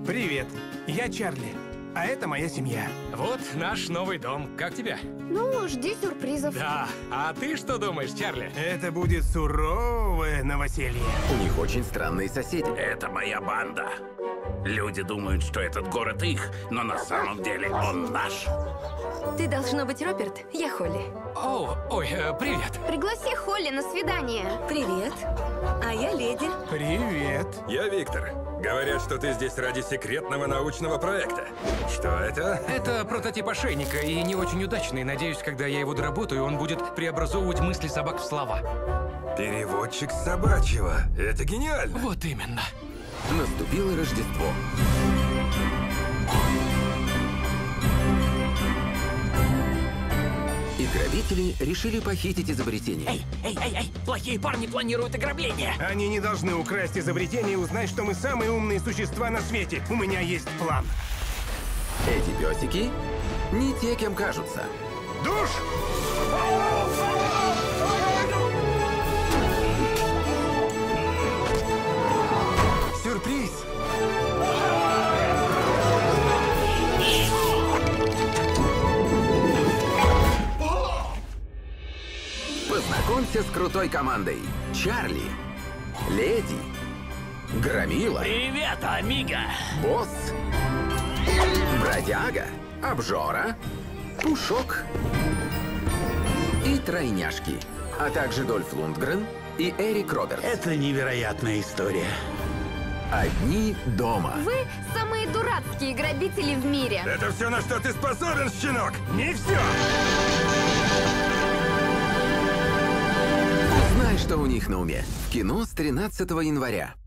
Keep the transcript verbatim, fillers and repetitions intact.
Привет, я Чарли, а это моя семья. Вот наш новый дом. Как тебя? Ну, жди сюрпризов. Да. А ты что думаешь, Чарли? Это будет суровое новоселье. У них очень странные соседи. Это моя банда. Люди думают, что этот город их, но на самом деле он наш. Ты должно быть Роберт, я Холли. О, ой, э, привет. Пригласи Холли на свидание. Привет. А я Леди. Привет. Я Виктор. Говорят, что ты здесь ради секретного научного проекта. Что это? Это прототип ошейника и не очень удачный. Надеюсь, когда я его доработаю, он будет преобразовывать мысли собак в слова. Переводчик собачьего. Это гениально. Вот именно. Наступило Рождество. И грабители решили похитить изобретение. Эй, эй, эй, эй! Плохие парни планируют ограбление! Они не должны украсть изобретение и узнать, что мы самые умные существа на свете. У меня есть план. Эти песики не те, кем кажутся. Душ! Сюрприз! Познакомься с крутой командой. Чарли, Леди, Громила, Привет, амиго! Босс, Бродяга, Обжора, Пушок и Тройняшки, а также Дольф Лундгрен и Эрик Робертс. Это невероятная история. Одни дома. Вы самые дурацкие грабители в мире. Это все, на что ты способен, щенок? Не все! Узнай, что у них на уме. В кино с тринадцатого января.